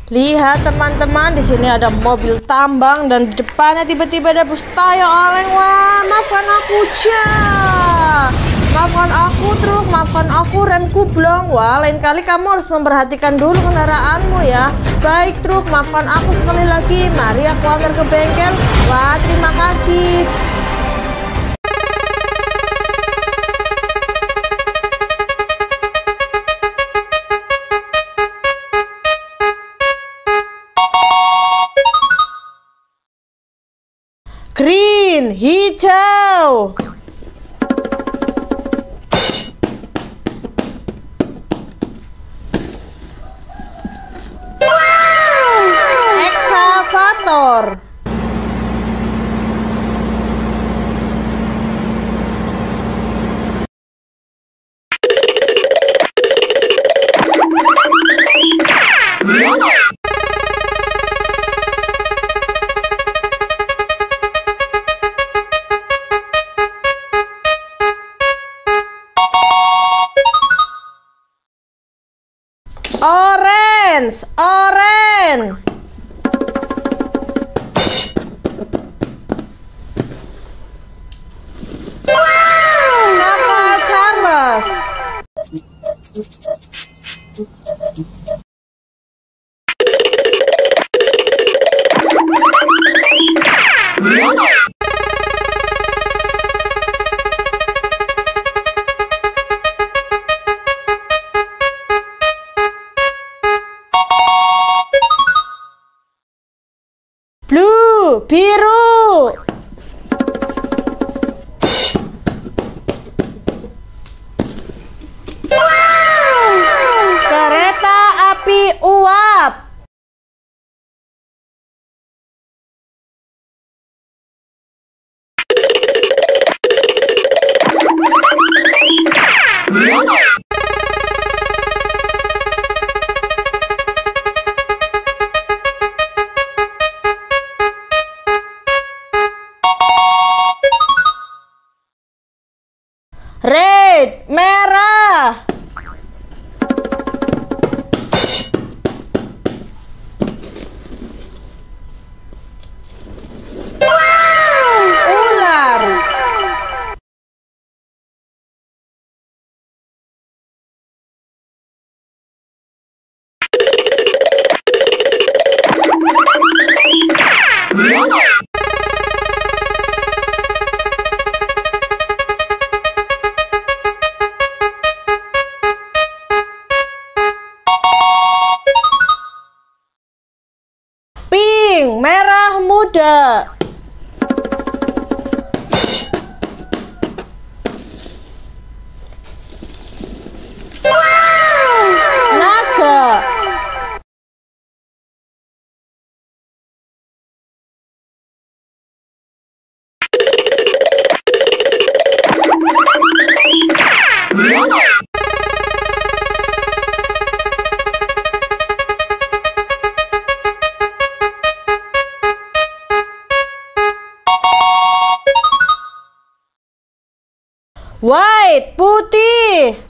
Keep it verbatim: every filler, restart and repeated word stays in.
Lihat teman-teman, di sini ada mobil tambang dan di depannya tiba-tiba ada bus tayo oleng. Wah, maafkan aku, ja. Maafkan aku, truk. Maafkan aku, remku blong. Wah, lain kali kamu harus memperhatikan dulu kendaraanmu ya. Baik, truk. Maafkan aku sekali lagi. Mari aku antar ke bengkel. Wah, terima kasih. Green, hijau. Wow, ekskavator. Orange, orange. Wow, Papa Charles. Blue, biru. Wow, kereta api uap. Red, merah. Wow, ular. Pink, merah muda. Wow, naga. White, putih.